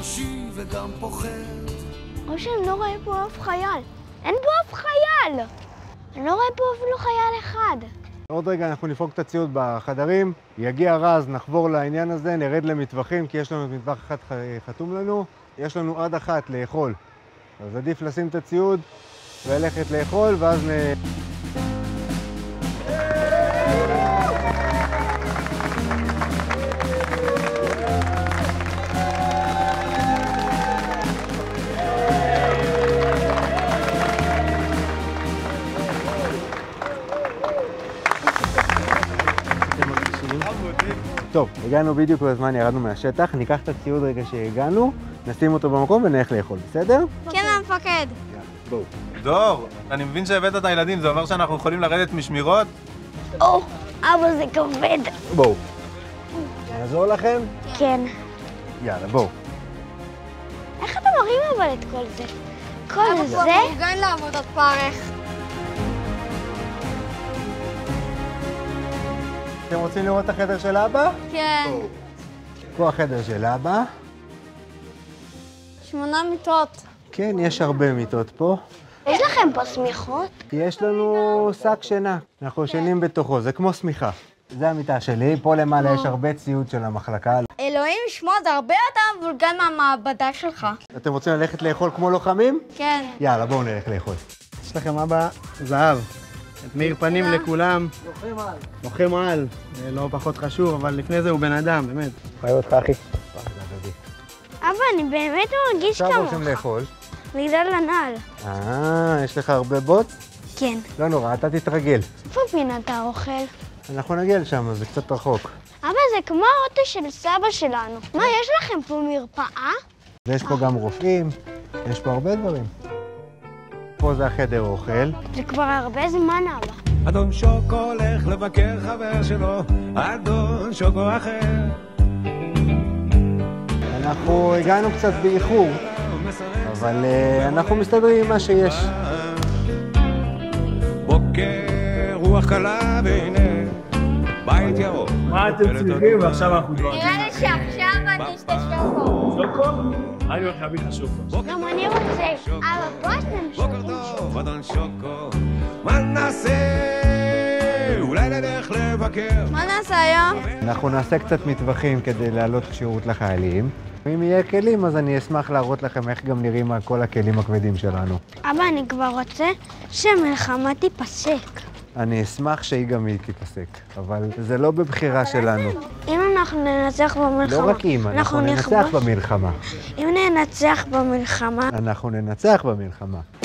אנושי וגם פוחד. או שאני לא רואה פה אף חייל. אין פה אף חייל! אני לא רואה פה אפילו חייל אחד. עוד רגע אנחנו נפרוק את הציוד בחדרים, יגיע רז, נחבור לעניין הזה, נרד למטווחים, כי יש לנו מטווח אחד חתום לנו, יש לנו עד 1 לאכול. אז עדיף לשים את הציוד וללכת לאכול, ואז טוב, הגענו בדיוק בזמן, ירדנו מהשטח, ניקח את הציוד רגע שהגענו, נשים אותו במקום ונלך לאכול, בסדר? כן, המפקד. בואו. דור, אני מבין שהבאת את הילדים, זה אומר שאנחנו יכולים לרדת משמירות? או, אבא זה כבד. בואו. נעזור לכם? כן. יאללה, בואו. איך אתה מרים אבל את כל זה? כל זה? אבא כבר מאורגן לעבודת פרך. אתם רוצים לראות את החדר של אבא? כן. פה החדר של אבא. 8 מיטות. כן, יש הרבה מיטות פה. יש לכם פה שמיכות? יש לנו שק שינה, אנחנו ישנים בתוכו, זה כמו שמיכה. זה המיטה שלי, פה למעלה יש הרבה ציוד של המחלקה. אלוהים ישמור, זה הרבה יותר מבולגן מהמעבדה שלך. אתם רוצים ללכת לאכול כמו לוחמים? כן. יאללה, בואו נלך לאכול. יש לכם אבא זהב. את מאיר פנים לכולם. לוחם על. לא פחות חשוב, אבל לפני זה הוא בן אדם, באמת. אוהב אותך, אחי. אבא, אני באמת מרגיש כמוך. עכשיו רוצים לאכול. בגלל הנעל. יש לך הרבה בוט? כן. לא נורא, אתה תתרגל. איפה פינת האוכל? אנחנו נגיע לשם, זה קצת רחוק. אבא, זה כמו האוטו של סבא שלנו. מה, יש לכם פה מרפאה? ויש פה גם רופאים, יש פה הרבה דברים. פה זה החדר אוכל. זה כבר הרבה זמן, אבא. אדון שוקו הולך לבקר חבר שלו, אדון שוקו אחר. אנחנו הגענו קצת באיחור, אבל אנחנו מסתדרים עם מה שיש. בוקר רוח קלה והנה בית ירוק. מה אתם צריכים? ועכשיו אנחנו כבר... נראה לי שעכשיו אני אשתה שוקו. שוקו? אני הולך להביא לך שוקו. גם אני רוצה. אבא, בוא אתם בוקר טוב, אדון שוקו. מה נעשה? אולי נלך לבקר. מה נעשה היום? אנחנו נעשה קצת מטווחים כדי להעלות כשירות לחיילים. אם יהיה כלים, אז אני אשמח להראות לכם איך גם נראים כל הכלים הכבדים שלנו. אבא, אני כבר רוצה שהמלחמה תיפסק. אני אשמח שהיא גם היא תיפסק, אבל זה לא בבחירה שלנו. אם אנחנו ננצח במלחמה... לא רק אם, אנחנו ננצח במלחמה. אם ננצח במלחמה... אנחנו ננצח במלחמה.